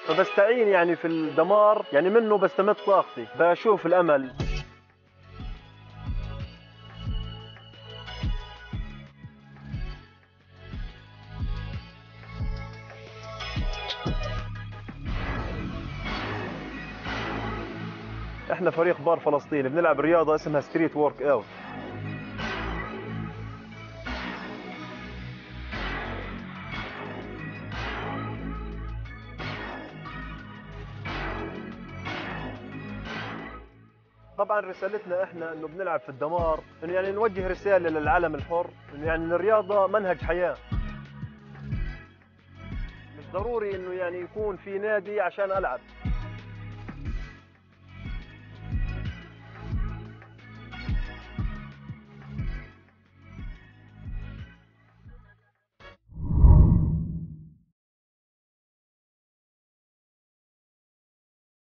فبستعين يعني في الدمار يعني منه بستمد طاقتي، بشوف الأمل. احنا فريق بار فلسطيني بنلعب رياضة اسمها ستريت وورك اوت. طبعا رسالتنا احنا انه بنلعب في الدمار، انه يعني نوجه رسالة للعالم الحر انه يعني الرياضة منهج حياة. مش ضروري انه يعني يكون في نادي عشان العب.